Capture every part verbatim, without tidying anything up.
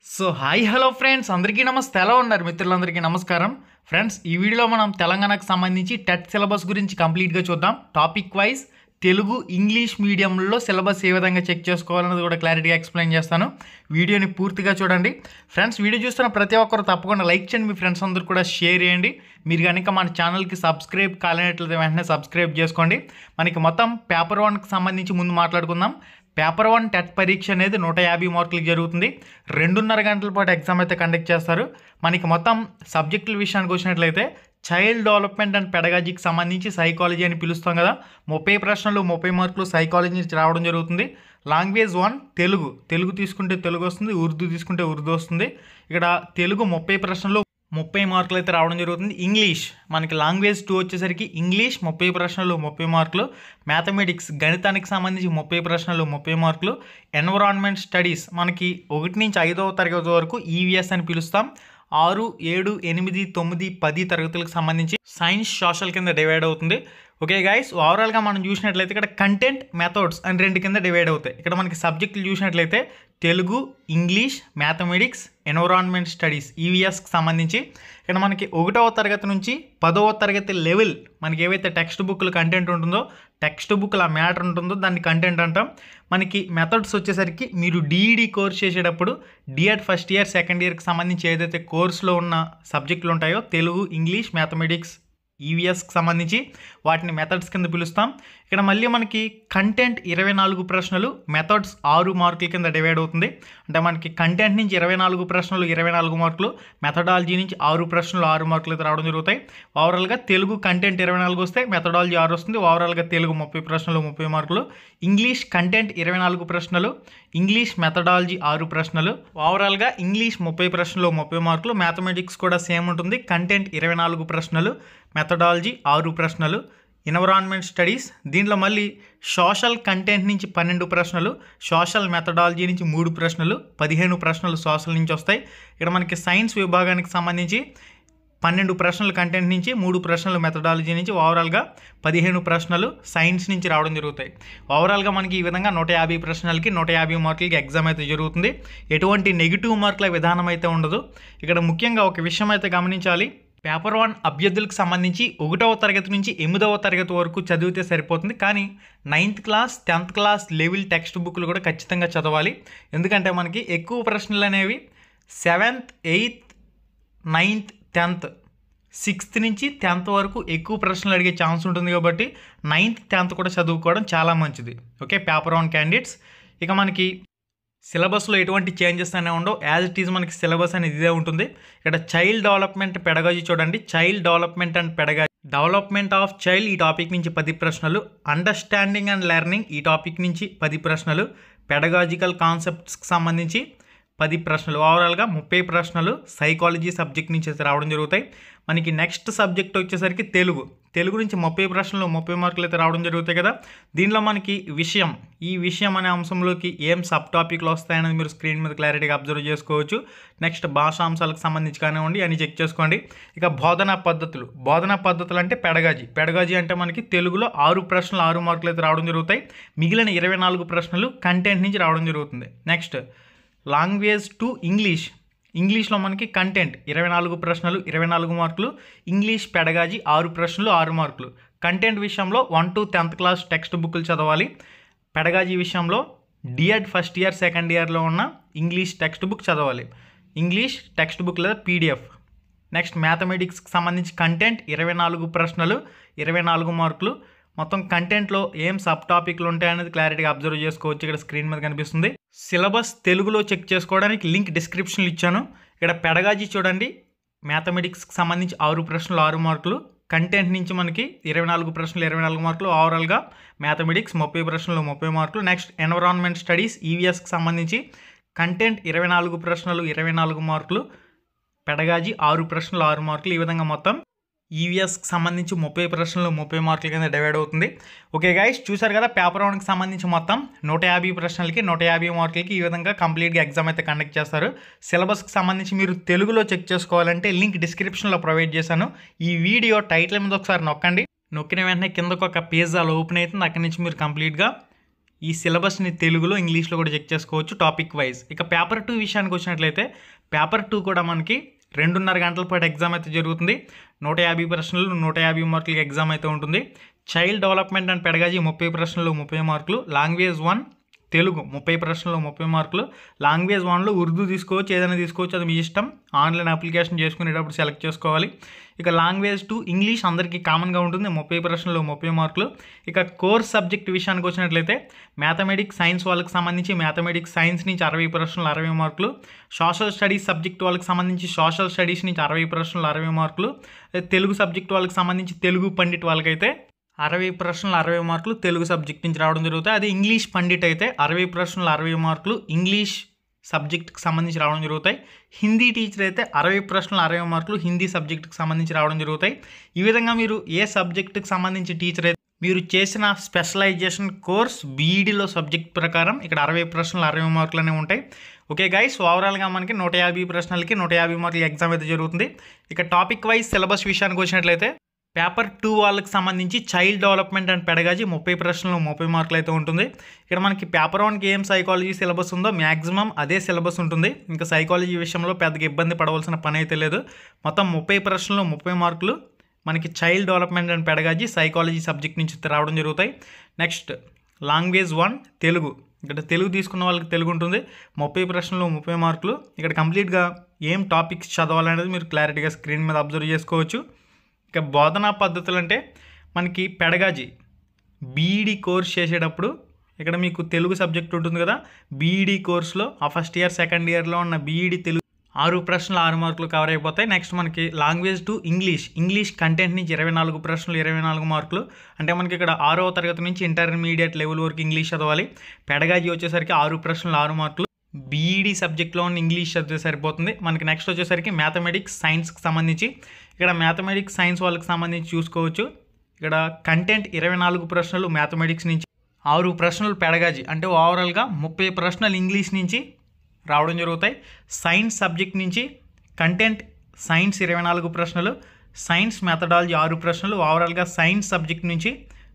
So hi hello friends, అందరికీ నమస్తే. ఎలా ఉన్నారు మిత్రులందరికీ నమస్కారం. ఫ్రెండ్స్, ఈ వీడియోలో మనం తెలంగాణకు సంబంధించి టెట్ సిలబస్ గురించి కంప్లీట్గా చూద్దాం. టాపిక్ వైజ్ తెలుగు ఇంగ్లీష్ మీడియంలో సిలబస్ ఏ విధంగా చెక్ చేసుకోవాలన్నది కూడా క్లారిటీగా ఎక్స్ప్లెయిన్ చేస్తాను. వీడియోని పూర్తిగా చూడండి. ఫ్రెండ్స్, వీడియో చూస్తున్న ప్రతి ఒక్కరు తప్పకుండా లైక్ చేయండి, మీ ఫ్రెండ్స్ అందరూ కూడా షేర్ చేయండి. మీరు కనుక మన ఛానల్కి సబ్స్క్రైబ్ కాలేనట్లయితే వెంటనే సబ్స్క్రైబ్ చేసుకోండి. మనకి మొత్తం పేపర్ వన్కి సంబంధించి ముందు మాట్లాడుకుందాం. పేపర్ వన్ టెట్ పరీక్ష అనేది నూట యాభై మార్కులకు జరుగుతుంది. రెండున్నర గంటల పాటు ఎగ్జామ్ అయితే కండక్ట్ చేస్తారు. మనకి మొత్తం సబ్జెక్టుల విషయానికి వచ్చినట్లయితే చైల్డ్ డెవలప్మెంట్ అండ్ పెడగాజీకి సంబంధించి సైకాలజీ అని పిలుస్తాం కదా, ముప్పై ప్రశ్నలు ముప్పై మార్కులు సైకాలజీ నుంచి రావడం జరుగుతుంది. లాంగ్వేజ్ వన్ తెలుగు తెలుగు తీసుకుంటే తెలుగు వస్తుంది, ఉర్దూ తీసుకుంటే ఉర్దూ వస్తుంది. ఇక్కడ తెలుగు ముప్పై ప్రశ్నలు ముప్పై మార్కులు అయితే రావడం జరుగుతుంది. ఇంగ్లీష్ మనకి లాంగ్వేజ్ టూ వచ్చేసరికి ఇంగ్లీష్ ముప్పై ప్రశ్నలు ముప్పై మార్కులు. మ్యాథమెటిక్స్ గణితానికి సంబంధించి ముప్పై ప్రశ్నలు ముప్పై మార్కులు. ఎన్విరాన్మెంట్ స్టడీస్ మనకి ఒకటి నుంచి ఐదవ తరగతి వరకు ఈవీఎస్ అని పిలుస్తాం. ఆరు ఏడు ఎనిమిది తొమ్మిది పది తరగతులకు సంబంధించి సైన్స్ సోషల్ కింద డివైడ్ అవుతుంది. ఓకే గైస్, ఓవరాల్గా మనం చూసినట్లయితే ఇక్కడ కంటెంట్ మెథడ్స్ అని రెండు కింద డివైడ్ అవుతాయి. ఇక్కడ మనకి సబ్జెక్టులు చూసినట్లయితే Telugu, English, mathematics, environment studies ఈవీఎస్కి సంబంధించి ఇక్కడ మనకి ఒకటవ తరగతి నుంచి పదవ తరగతి లెవెల్ మనకి ఏవైతే టెక్స్ట్ బుక్లు కంటెంట్ ఉంటుందో, టెక్స్ట్ బుక్ల మ్యాటర్ ఉంటుందో దాన్ని కంటెంట్ అంటాం. మనకి మెథడ్స్ వచ్చేసరికి మీరు డిఈడి కోర్స్ చేసేటప్పుడు డిఎడ్ ఫస్ట్ ఇయర్ సెకండ్ ఇయర్కి సంబంధించి ఏదైతే కోర్సులో ఉన్న సబ్జెక్టులు ఉంటాయో తెలుగు, ఇంగ్లీష్, మ్యాథమెటిక్స్, ఈవీఎస్కి సంబంధించి వాటిని మెథడ్స్ కింద పిలుస్తాం. ఇక్కడ మళ్ళీ మనకి కంటెంట్ ఇరవై నాలుగు ప్రశ్నలు, మెథడ్స్ ఆరు మార్కుల కింద డివైడ్ అవుతుంది. అంటే మనకి కంటెంట్ నుంచి ఇరవై నాలుగు ప్రశ్నలు ఇరవై నాలుగు మార్కులు, మెథడాలజీ నుంచి ఆరు ప్రశ్నలు ఆరు మార్కులు అయితే రావడం జరుగుతాయి. ఓవరాల్గా తెలుగు కంటెంట్ ఇరవై నాలుగు వస్తే మెథడాలజీ ఆరు వస్తుంది. ఓవరాల్గా తెలుగు ముప్పై ప్రశ్నలు ముప్పై మార్కులు. ఇంగ్లీష్ కంటెంట్ ఇరవై నాలుగు ప్రశ్నలు, ఇంగ్లీష్ మెథడాలజీ ఆరు ప్రశ్నలు. ఓవరాల్గా ఇంగ్లీష్ ముప్పై ప్రశ్నలు ముప్పై మార్కులు. మ్యాథమెటిక్స్ కూడా సేమ్ ఉంటుంది. కంటెంట్ ఇరవై నాలుగు ప్రశ్నలు, మెథడాలజీ ఆరు ప్రశ్నలు. ఎన్విరాన్మెంట్ స్టడీస్ దీంట్లో మళ్ళీ సోషల్ కంటెంట్ నుంచి పన్నెండు ప్రశ్నలు, సోషల్ మెథడాలజీ నుంచి మూడు ప్రశ్నలు, పదిహేను ప్రశ్నలు సోషల్ నుంచి వస్తాయి. ఇక్కడ మనకి సైన్స్ విభాగానికి సంబంధించి పన్నెండు ప్రశ్నలు కంటెంట్ నుంచి, మూడు ప్రశ్నలు మెథడాలజీ నుంచి, ఓవరాల్గా పదిహేను ప్రశ్నలు సైన్స్ నుంచి రావడం జరుగుతాయి. ఓవరాల్గా మనకి ఈ విధంగా నూట యాభై ప్రశ్నలకి నూట యాభై మార్కులకి ఎగ్జామ్ అయితే జరుగుతుంది. ఎటువంటి నెగిటివ్ మార్కుల విధానం అయితే ఉండదు. ఇక్కడ ముఖ్యంగా ఒక విషయం అయితే గమనించాలి. పేపర్ వన్ అభ్యర్థులకు సంబంధించి ఒకటవ తరగతి నుంచి ఎనిమిదవ తరగతి వరకు చదివితే సరిపోతుంది. కానీ ninth class tenth class level text బుక్లు కూడా ఖచ్చితంగా చదవాలి. ఎందుకంటే మనకి ఎక్కువ ప్రశ్నలు అనేవి seventh, eighth, ninth, tenth, sixth నుంచి టెన్త్ వరకు ఎక్కువ ప్రశ్నలు అడిగే ఛాన్స్ ఉంటుంది. కాబట్టి నైన్త్ టెన్త్ కూడా చదువుకోవడం చాలా మంచిది. Okay, paper one candidates. ఇక మనకి సిలబస్లో ఎటువంటి చేంజెస్ అనేవి ఉండవు. యాజ్ ఇట్ ఈజ్ మనకి సిలబస్ అనేది ఇదే ఉంటుంది. ఇక్కడ చైల్డ్ డెవలప్మెంట్ పెడగాజీ చూడండి. Child development and pedagogy, development of child ఈ టాపిక్ నుంచి పది ప్రశ్నలు, అండర్స్టాండింగ్ అండ్ లెర్నింగ్ ఈ టాపిక్ నుంచి పది ప్రశ్నలు, పెడగాజికల్ కాన్సెప్ట్స్కి సంబంధించి పది ప్రశ్నలు. ఓవరాల్గా ముప్పై ప్రశ్నలు సైకాలజీ సబ్జెక్ట్ నుంచి అయితే రావడం జరుగుతాయి. మనకి నెక్స్ట్ సబ్జెక్ట్ వచ్చేసరికి తెలుగు. తెలుగు నుంచి ముప్పై ప్రశ్నలు ముప్పై మార్కులు అయితే రావడం జరుగుతాయి కదా. దీనిలో మనకి విషయం, ఈ విషయం అనే అంశంలోకి ఏం సబ్ టాపిక్లు వస్తాయనేది మీరు స్క్రీన్ మీద క్లారిటీగా అబ్జర్వ్ చేసుకోవచ్చు. నెక్స్ట్ భాషాంశాలకు సంబంధించి కానివ్వండి అని చెక్ చేసుకోండి. ఇక బోధనా పద్ధతులు, బోధనా పద్ధతులు అంటే పెడగాజీ. పెడగాజీ అంటే మనకి తెలుగులో ఆరు ప్రశ్నలు ఆరు మార్కులు అయితే రావడం జరుగుతాయి. మిగిలిన ఇరవై నాలుగు ప్రశ్నలు కంటెంట్ నుంచి రావడం జరుగుతుంది. Next language two English. ఇంగ్లీష్లో మనకి కంటెంట్ ఇరవై నాలుగు ప్రశ్నలు ఇరవై నాలుగు మార్కులు, ఇంగ్లీష్ పెడగాజీ ఆరు ప్రశ్నలు ఆరు మార్కులు. కంటెంట్ విషయంలో one to tenth class text బుక్లు చదవాలి. పెడగాజీ విషయంలో డిఎడ్ ఫస్ట్ ఇయర్ సెకండ్ ఇయర్లో ఉన్న ఇంగ్లీష్ టెక్స్ట్ బుక్ చదవాలి. ఇంగ్లీష్ టెక్స్ట్ బుక్ లేదా పీడిఎఫ్. నెక్స్ట్ మ్యాథమెటిక్స్కి సంబంధించి కంటెంట్ ఇరవై నాలుగు ప్రశ్నలు ఇరవై నాలుగు మార్కులు. మొత్తం కంటెంట్లో ఏం సబ్ టాపిక్లు ఉంటాయనేది క్లారిటీగా అబ్జర్వ్ చేసుకోవచ్చు. ఇక్కడ స్క్రీన్ మీద కనిపిస్తుంది. సిలబస్ తెలుగులో చెక్ చేసుకోవడానికి లింక్ డిస్క్రిప్షన్లో ఇచ్చాను. ఇక్కడ పెడగాజీ చూడండి. మ్యాథమెటిక్స్కి సంబంధించి ఆరు ప్రశ్నలు ఆరు మార్కులు, కంటెంట్ నుంచి మనకి ఇరవై నాలుగు ప్రశ్నలు ఇరవై నాలుగు మార్కులు. ఓవరాల్గా మ్యాథమెటిక్స్ ముప్పై ప్రశ్నలు ముప్పై మార్కులు. నెక్స్ట్ ఎన్విరాన్మెంట్ స్టడీస్ ఈవీఎస్కి సంబంధించి కంటెంట్ ఇరవై నాలుగు ప్రశ్నలు ఇరవై నాలుగు మార్కులు, పెడగాజీ ఆరు ప్రశ్నలు ఆరు మార్కులు. ఈ విధంగా మొత్తం ఈవీఎస్కి సంబంధించి ముప్పై ప్రశ్నలు ముప్పై మార్కుల కింద డివైడ్ అవుతుంది. ఓకే గైస్, చూసారు కదా పేపర్ వన్కి సంబంధించి మొత్తం నూట యాభై ప్రశ్నలకి నూట యాభై మార్కులకి ఈ విధంగా కంప్లీట్గా ఎగ్జామ్ అయితే కండక్ట్ చేస్తారు. సిలబస్కి సంబంధించి మీరు తెలుగులో చెక్ చేసుకోవాలంటే లింక్ డిస్క్రిప్షన్లో ప్రొవైడ్ చేశాను. ఈ వీడియో టైటిల్ మీద ఒకసారి నొక్కండి. నొక్కిన వెంటనే కిందకు ఒక పేజ్ అలా ఓపెన్ అవుతుంది. అక్కడి నుంచి మీరు కంప్లీట్గా ఈ సిలబస్ని తెలుగులో ఇంగ్లీష్లో కూడా చెక్ చేసుకోవచ్చు టాపిక్ వైజ్. ఇక పేపర్ టూ విషయానికి వచ్చినట్లయితే పేపర్ టూ కూడా మనకి రెండున్నర గంటల పాటు ఎగ్జామ్ అయితే జరుగుతుంది. నూట యాభై ప్రశ్నలు నూట యాభై మార్కులకి ఎగ్జామ్ అయితే ఉంటుంది. చైల్డ్ డెవలప్మెంట్ అండ్ పెడగాజీ ముప్పై ప్రశ్నలు ముప్పై మార్కులు. లాంగ్వేజ్ వన్ తెలుగు ముప్పై ప్రశ్నలు ముప్పై మార్కులు. లాంగ్వేజ్ వన్లో ఉర్దూ తీసుకోవచ్చు, ఏదైనా తీసుకోవచ్చు, అది మీ ఇష్టం. ఆన్లైన్ అప్లికేషన్ చేసుకునేటప్పుడు సెలెక్ట్ చేసుకోవాలి. ఇక లాంగ్వేజ్ టూ ఇంగ్లీష్ అందరికీ కామన్గా ఉంటుంది, ముప్పై ప్రశ్నలు ముప్పై మార్కులు. ఇక కోర్స్ సబ్జెక్ట్ విషయానికి వచ్చినట్లయితే మ్యాథమెటిక్స్ సైన్స్ వాళ్ళకి సంబంధించి మ్యాథమెటిక్స్ సైన్స్ నుంచి అరవై ప్రశ్నలు అరవై మార్కులు. సోషల్ స్టడీస్ సబ్జెక్ట్ వాళ్ళకి సంబంధించి సోషల్ స్టడీస్ నుంచి అరవై ప్రశ్నలు అరవై మార్కులు. తెలుగు సబ్జెక్ట్ వాళ్ళకి సంబంధించి తెలుగు పండిట్ వాళ్ళకైతే అరవై ప్రశ్నలు అరవై మార్కులు తెలుగు సబ్జెక్ట్ నుంచి రావడం జరుగుతాయి. అదే ఇంగ్లీష్ పండిట్ అయితే అరవై ప్రశ్నలు అరవై మార్కులు ఇంగ్లీష్ సబ్జెక్ట్కి సంబంధించి రావడం జరుగుతాయి. హిందీ టీచర్ అయితే అరవై ప్రశ్నలు అరవై మార్కులు హిందీ సబ్జెక్ట్కి సంబంధించి రావడం జరుగుతాయి. ఈ విధంగా మీరు ఏ సబ్జెక్టుకి సంబంధించి టీచర్ అయితే మీరు చేసిన స్పెషలైజేషన్ కోర్స్ బీఈడీలో సబ్జెక్ట్ ప్రకారం ఇక్కడ అరవై ప్రశ్నలు అరవై మార్కులు అనేవి ఉంటాయి. ఓకే గైస్, ఓవరాల్గా మనకి నూట యాభై ప్రశ్నలకి నూట యాభై మార్కుల ఎగ్జామ్ అయితే జరుగుతుంది. ఇక టాపిక్ వైజ్ సిలబస్ విషయానికి వచ్చినట్లయితే పేపర్ టూ వాళ్ళకి సంబంధించి చైల్డ్ డెవలప్మెంట్ అండ్ పెడగాజీ ముప్పై ప్రశ్నలు ముప్పై మార్కులు అయితే ఉంటుంది. ఇక్కడ మనకి పేపర్ వన్కి ఏం సైకాలజీ సిలబస్ ఉందో మ్యాక్సిమం అదే సిలబస్ ఉంటుంది. ఇంకా సైకాలజీ విషయంలో పెద్దగా ఇబ్బంది పడవలసిన పని అయితే లేదు. మొత్తం ముప్పై ప్రశ్నలు ముప్పై మార్కులు మనకి child development and pedagogy psychology subject నుంచి రావడం జరుగుతాయి. నెక్స్ట్ లాంగ్వేజ్ వన్ తెలుగు, ఇక్కడ తెలుగు తీసుకున్న వాళ్ళకి తెలుగు ఉంటుంది, ముప్పై ప్రశ్నలు ముప్పై మార్కులు. ఇక్కడ కంప్లీట్గా ఏం టాపిక్స్ చదవాలనేది మీరు క్లారిటీగా స్క్రీన్ మీద అబ్జర్వ్ చేసుకోవచ్చు. ఇక బోధనా పద్ధతులు అంటే మనకి పెడగాజీ బీఈడీ కోర్స్ చేసేటప్పుడు ఇక్కడ మీకు తెలుగు సబ్జెక్ట్ ఉంటుంది కదా, బీఈడీ కోర్సులో ఆ ఫస్ట్ ఇయర్ సెకండ్ ఇయర్లో ఉన్న బీఈడీ తెలుగు ఆరు ప్రశ్నలు ఆరు మార్కులు కవర్ అయిపోతాయి. నెక్స్ట్ మనకి language two English English content నుంచి ఇరవై నాలుగు ప్రశ్నలు ఇరవై నాలుగు మార్కులు. అంటే మనకి ఇక్కడ ఆరవ తరగతి నుంచి ఇంటర్మీడియట్ లెవెల్ వరకు ఇంగ్లీష్ చదవాలి. పెడగాజీ వచ్చేసరికి ఆరు ప్రశ్నలు ఆరు మార్కులు. బీఈడీ సబ్జెక్ట్లో ఉన్న ఇంగ్లీష్ చదివితే సరిపోతుంది. మనకి నెక్స్ట్ వచ్చేసరికి మ్యాథమెటిక్స్ సైన్స్కి సంబంధించి ఇక్కడ మ్యాథమెటిక్స్ సైన్స్ వాళ్ళకి సంబంధించి చూసుకోవచ్చు. ఇక్కడ కంటెంట్ ఇరవై నాలుగు ప్రశ్నలు మ్యాథమెటిక్స్ నుంచి, ఆరు ప్రశ్నలు పెడగాజీ, అంటే ఓవరాల్గా ముప్పై ప్రశ్నలు ఇంగ్లీష్ నుంచి రావడం జరుగుతాయి. సైన్స్ సబ్జెక్ట్ నుంచి కంటెంట్ సైన్స్ ఇరవై నాలుగు ప్రశ్నలు, సైన్స్ మెథడాలజీ ఆరు ప్రశ్నలు. ఓవరాల్గా సైన్స్ సబ్జెక్ట్ నుంచి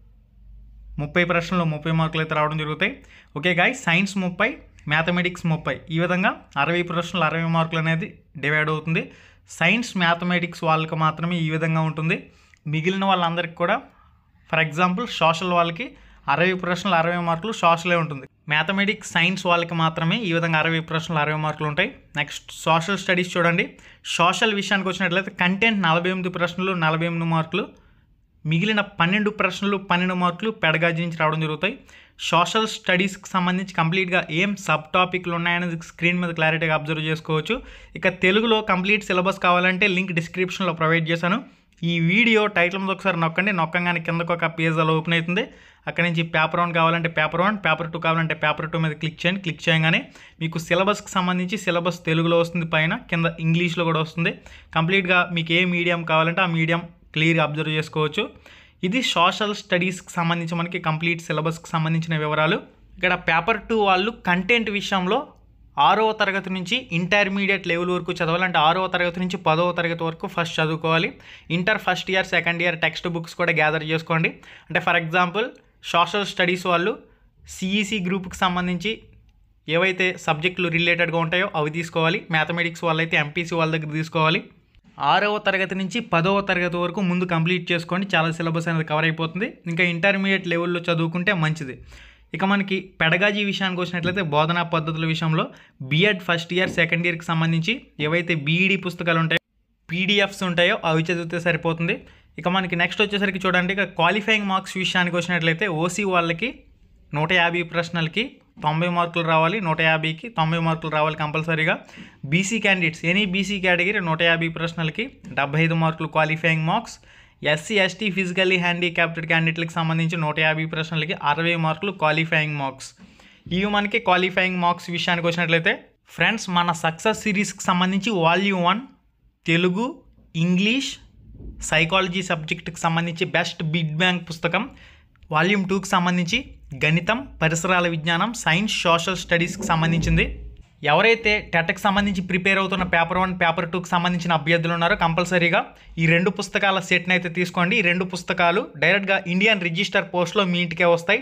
ముప్పై ప్రశ్నలు ముప్పై మార్కులు అయితే రావడం జరుగుతాయి. ఓకే గాయ్స్, సైన్స్ ముప్పై మ్యాథమెటిక్స్ ముప్పై, ఈ విధంగా అరవై ప్రశ్నలు అరవై మార్కులు అనేది డివైడ్ అవుతుంది. సైన్స్ మ్యాథమెటిక్స్ వాళ్ళకి మాత్రమే ఈ విధంగా ఉంటుంది. మిగిలిన వాళ్ళందరికీ కూడా ఫర్ ఎగ్జాంపుల్ సోషల్ వాళ్ళకి అరవై ప్రశ్నలు అరవై మార్కులు సోషలే ఉంటుంది. మ్యాథమెటిక్స్ సైన్స్ వాళ్ళకి మాత్రమే ఈ విధంగా అరవై ప్రశ్నలు అరవై మార్కులు ఉంటాయి. నెక్స్ట్ సోషల్ స్టడీస్ చూడండి. సోషల్ విషయానికి వచ్చినట్లయితే కంటెంట్ నలభై ఎనిమిది ప్రశ్నలు నలభై ఎనిమిది మార్కులు, మిగిలిన పన్నెండు ప్రశ్నలు పన్నెండు మార్కులు పెడగాజీ నుంచి రావడం జరుగుతాయి. సోషల్ స్టడీస్కి సంబంధించి కంప్లీట్గా ఏం సబ్ టాపిక్లు ఉన్నాయనేది స్క్రీన్ మీద క్లారిటీగా అబ్జర్వ్ చేసుకోవచ్చు. ఇక తెలుగులో కంప్లీట్ సిలబస్ కావాలంటే లింక్ డిస్క్రిప్షన్లో ప్రొవైడ్ చేశాను. ఈ వీడియో టైటిల్ మీద ఒకసారి నొక్కండి, నొక్కంగానే కిందకు ఒక పేజ్ అలా ఓపెన్ అవుతుంది. అక్కడి నుంచి పేపర్ వన్ కావాలంటే పేపర్ వన్, పేపర్ టూ కావాలంటే పేపర్ టూ మీద క్లిక్ చేయండి. క్లిక్ చేయగానే మీకు సిలబస్కి సంబంధించి సిలబస్ తెలుగులో వస్తుంది, పైన కింద ఇంగ్లీష్లో కూడా వస్తుంది. కంప్లీట్గా మీకు ఏ మీడియం కావాలంటే ఆ మీడియం క్లియర్గా అబ్జర్వ్ చేసుకోవచ్చు. ఇది సోషల్ స్టడీస్కి సంబంధించి మనకి కంప్లీట్ సిలబస్కి సంబంధించిన వివరాలు. ఇక్కడ పేపర్ టూ వాళ్ళు కంటెంట్ విషయంలో ఆరవ తరగతి నుంచి ఇంటర్మీడియట్ లెవెల్ వరకు చదవాలంటే ఆరవ తరగతి నుంచి పదవ తరగతి వరకు ఫస్ట్ చదువుకోవాలి. Inter first year second year text books కూడా గ్యాదర్ చేసుకోండి. అంటే ఫర్ ఎగ్జాంపుల్ సోషల్ స్టడీస్ వాళ్ళు సిఈసి గ్రూప్కి సంబంధించి ఏవైతే సబ్జెక్టులు రిలేటెడ్గా ఉంటాయో అవి తీసుకోవాలి. మ్యాథమెటిక్స్ వాళ్ళైతే ఎంపీసీ వాళ్ళ దగ్గర తీసుకోవాలి. ఆరవ తరగతి నుంచి పదవ తరగతి వరకు ముందు కంప్లీట్ చేసుకోండి, చాలా సిలబస్ అనేది కవర్ అయిపోతుంది. ఇంకా ఇంటర్మీడియట్ లెవెల్లో చదువుకుంటే మంచిది. ఇక మనకి పెడగాజీ విషయానికి వచ్చినట్లయితే బోధనా పద్ధతుల విషయంలో బీఎడ్ ఫస్ట్ ఇయర్ సెకండ్ ఇయర్కి సంబంధించి ఏవైతే బీఈడీ పుస్తకాలు ఉంటాయో పీడిఎఫ్స్ ఉంటాయో అవి చదివితే సరిపోతుంది. ఇక మనకి నెక్స్ట్ వచ్చేసరికి చూడండి, ఇక క్వాలిఫైయింగ్ మార్క్స్ విషయానికి వచ్చినట్లయితే ఓసీ వాళ్ళకి నూట యాభై ప్రశ్నలకి తొంభై మార్కులు రావాలి, నూట యాభైకి తొంభై మార్కులు రావాలి కంపల్సరీగా. BC candidates any BC category నూట యాభై ప్రశ్నలకి డెబ్బై ఐదు మార్కులు qualifying marks. SC ST physically handicapped క్యాండిడేట్లకు సంబంధించి నూట యాభై ప్రశ్నలకి అరవై మార్కులు క్వాలిఫైయింగ్ మార్క్స్. ఇవి మనకి క్వాలిఫైయింగ్ మార్క్స్ విషయానికి వచ్చినట్లయితే ఫ్రెండ్స్, మన సక్సెస్ సిరీస్కి సంబంధించి volume one Telugu English psychology సబ్జెక్టుకి సంబంధించి బెస్ట్ బిడ్ బ్యాంక్ పుస్తకం, వాల్యూమ్ టూకి సంబంధించి గణితం పరిసరాల విజ్ఞానం సైన్స్ సోషల్ స్టడీస్కి సంబంధించింది. ఎవరైతే టెట్కి సంబంధించి ప్రిపేర్ అవుతున్న పేపర్ వన్ పేపర్ టూకి సంబంధించిన అభ్యర్థులు ఉన్నారో కంపల్సరీగా ఈ రెండు పుస్తకాల సెట్ని అయితే తీసుకోండి. ఈ రెండు పుస్తకాలు డైరెక్ట్గా ఇండియన్ రిజిస్టర్ పోస్ట్లో మీ ఇంటికే వస్తాయి.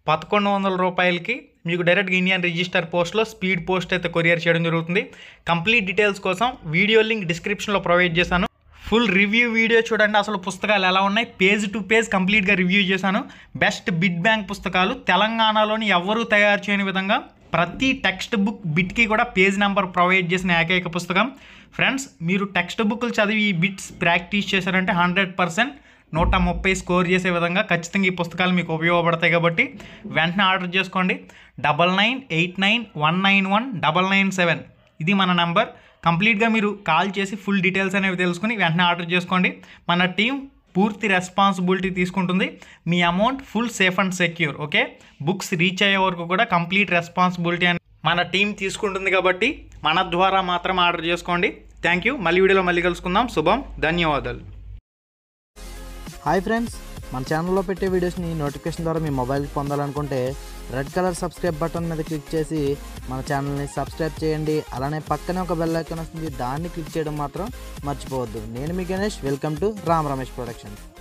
పదకొండు వందల రూపాయలకి మీకు డైరెక్ట్గా ఇండియన్ రిజిస్టర్ పోస్ట్లో స్పీడ్ పోస్ట్ అయితే కొరియర్ చేయడం జరుగుతుంది. కంప్లీట్ డీటెయిల్స్ కోసం వీడియో లింక్ డిస్క్రిప్షన్లో ప్రొవైడ్ చేశాను. ఫుల్ రివ్యూ వీడియో చూడండి, అసలు పుస్తకాలు ఎలా ఉన్నాయి, పేజ్ టు పేజ్ కంప్లీట్గా రివ్యూ చేశాను. బెస్ట్ బిడ్ బ్యాంక్ పుస్తకాలు తెలంగాణలోని ఎవరూ తయారు చేయని విధంగా ప్రతి టెక్స్ట్ బుక్ బిట్కి కూడా పేజ్ నెంబర్ ప్రొవైడ్ చేసిన ఏకైక పుస్తకం. ఫ్రెండ్స్, మీరు టెక్స్ట్ బుక్లు చదివి ఈ బిట్స్ ప్రాక్టీస్ చేశారంటే హండ్రెడ్ పర్సెంట్ నూట ముప్పై స్కోర్ చేసే విధంగా ఖచ్చితంగా ఈ పుస్తకాలు మీకు ఉపయోగపడతాయి. కాబట్టి వెంటనే ఆర్డర్ చేసుకోండి. Double nine eight nine one nine one double nine seven ఇది మన నెంబర్. కంప్లీట్గా మీరు కాల్ చేసి ఫుల్ డీటెయిల్స్ అనేవి తెలుసుకుని వెంటనే ఆర్డర్ చేసుకోండి. మన టీం పూర్తి రెస్పాన్సిబిలిటీ తీసుకుంటుంది. మీ amount full safe and secure. Okay, books reach అయ్యే వరకు కూడా కంప్లీట్ రెస్పాన్సిబిలిటీ అని మన టీం తీసుకుంటుంది. కాబట్టి మన ద్వారా మాత్రం ఆర్డర్ చేసుకోండి. Thank you. మళ్ళీ వీడియోలో మళ్ళీ కలుసుకుందాం. శుభం, ధన్యవాదాలు. హాయ్ ఫ్రెండ్స్, మన ఛానల్లో పెట్టే వీడియోస్ని నోటిఫికేషన్ ద్వారా మీ మొబైల్కి పొందాలనుకుంటే రెడ్ కలర్ సబ్స్క్రైబ్ బటన్ మీద క్లిక్ చేసి మన ఛానల్ని సబ్స్క్రైబ్ చేయండి. అలానే పక్కనే ఒక బెల్ ఐకాన్ వస్తుంది, దాన్ని క్లిక్ చేయడం మాత్రం మర్చిపోవద్దు. నేను మీ Ganesh, welcome to Ram Ramesh productions.